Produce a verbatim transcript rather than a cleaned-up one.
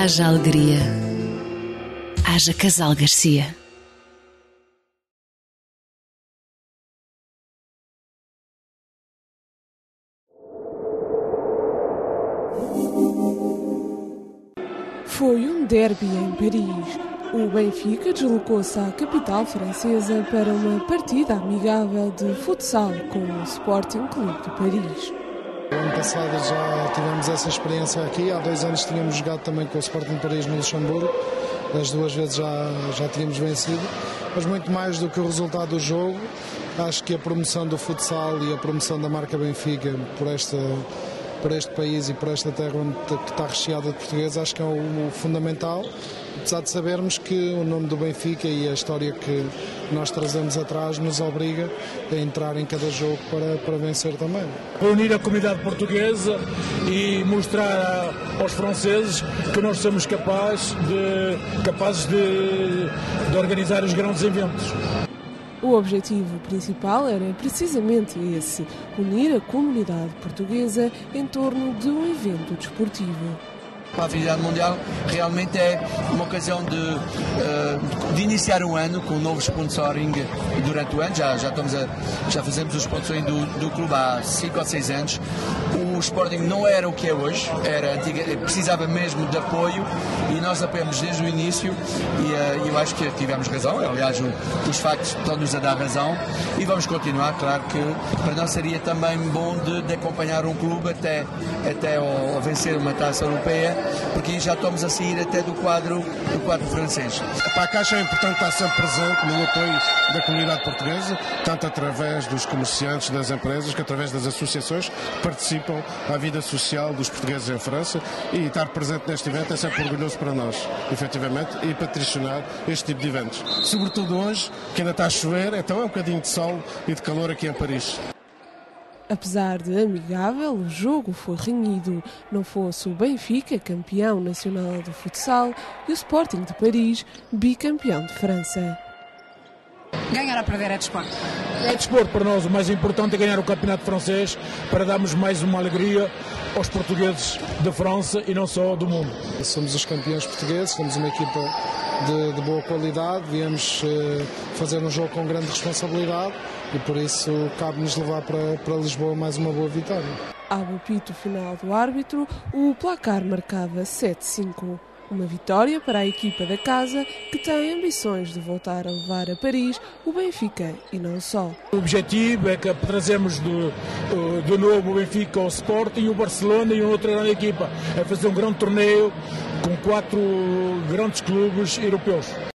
Haja alegria. Haja Casal Garcia. Foi um derby em Paris. O Benfica deslocou-se à capital francesa para uma partida amigável de futsal com o Sporting Clube de Paris. O ano passado já tivemos essa experiência aqui, há dois anos tínhamos jogado também com o Sporting de Paris no Luxemburgo, as duas vezes já, já tínhamos vencido, mas muito mais do que o resultado do jogo, acho que a promoção do futsal e a promoção da marca Benfica por esta... por este país e por esta terra que está recheada de portugueses, acho que é o fundamental, apesar de sabermos que o nome do Benfica e a história que nós trazemos atrás nos obriga a entrar em cada jogo para, para vencer também. Reunir a comunidade portuguesa e mostrar aos franceses que nós somos capazes de, capazes de, de organizar os grandes eventos. O objetivo principal era precisamente esse, unir a comunidade portuguesa em torno de um evento desportivo. A Avenida Mundial realmente é uma ocasião de, uh, de iniciar o ano com um novo sponsoring durante o ano. Já, já, estamos a, já fazemos o sponsoring do, do clube há cinco ou seis anos. O Sporting não era o que é hoje, era antiga, precisava mesmo de apoio e nós apoiamos desde o início e uh, eu acho que tivemos razão. Aliás, o, os factos estão-nos a dar razão e vamos continuar. Claro que para nós seria também bom de, de acompanhar um clube até, até ao, ao vencer uma taça europeia, porque já estamos a sair até do quadro, do quadro francês. Para a Caixa é importante estar sempre presente no apoio da comunidade portuguesa, tanto através dos comerciantes, das empresas, que através das associações que participam à vida social dos portugueses em França, e estar presente neste evento é sempre orgulhoso para nós, efetivamente, e patrocinar este tipo de eventos. Sobretudo hoje, que ainda está a chover, então é um bocadinho de sol e de calor aqui em Paris. Apesar de amigável, o jogo foi renhido. Não fosse o Benfica, campeão nacional de futsal, e o Sporting de Paris, bicampeão de França. Ganhar a perder é desporto. É desporto para nós. O mais importante é ganhar o campeonato francês para darmos mais uma alegria aos portugueses da França e não só do mundo. Somos os campeões portugueses, somos uma equipa de, de boa qualidade, viemos uh, fazer um jogo com grande responsabilidade e por isso cabe-nos levar para, para Lisboa mais uma boa vitória. Ao apito final do árbitro, o placar marcava sete cinco. Uma vitória para a equipa da casa, que tem ambições de voltar a levar a Paris o Benfica e não só. O objetivo é que trazemos de, de novo o Benfica ao Sporting, o Barcelona e outra grande equipa. É fazer um grande torneio com quatro grandes clubes europeus.